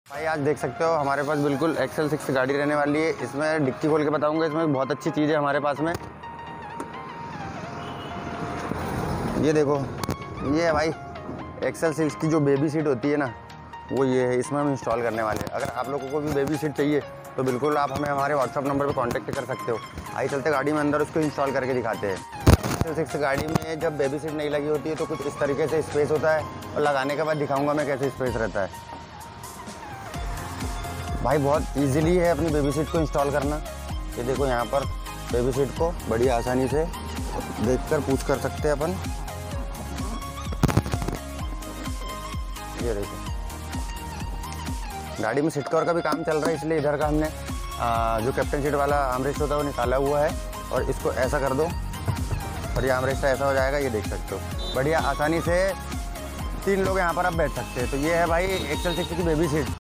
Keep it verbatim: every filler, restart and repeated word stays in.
भाई आज देख सकते हो हमारे पास बिल्कुल एक्सेल सिक्स गाड़ी रहने वाली है। इसमें डिक्की खोल के बताऊंगा। इसमें बहुत अच्छी चीज़ है हमारे पास में। ये देखो, ये है भाई एक्सेल सिक्स की जो बेबी सीट होती है ना, वो ये है। इसमें हम इंस्टॉल करने वाले हैं। अगर आप लोगों को भी बेबी सीट चाहिए तो बिल्कुल आप हमें हमारे व्हाट्सअप नंबर पर कॉन्टैक्ट कर सकते हो। आइए चलते गाड़ी में अंदर उसको इंस्टॉल करके दिखाते हैं। एक्सेल सिक्स गाड़ी में जब बेबी सीट नहीं लगी होती है तो कुछ इस तरीके से स्पेस होता है, और लगाने के बाद दिखाऊंगा मैं कैसे स्पेस रहता है। भाई बहुत इजीली है अपनी बेबी सीट को इंस्टॉल करना। ये देखो, यहाँ पर बेबी सीट को बड़ी आसानी से देखकर पूछ कर सकते हैं अपन। ये देखो, गाड़ी में सीट कवर का भी काम चल रहा है, इसलिए इधर का हमने आ, जो कैप्टन सीट वाला आर्मरेस्ट होता है वो निकाला हुआ है। और इसको ऐसा कर दो और ये आर्मरेस्ट ऐसा हो जाएगा। ये देख सकते हो, बढ़िया आसानी से तीन लोग यहाँ पर आप बैठ सकते हैं। तो ये है भाई एक्सेल सिक्स की बेबी सीट।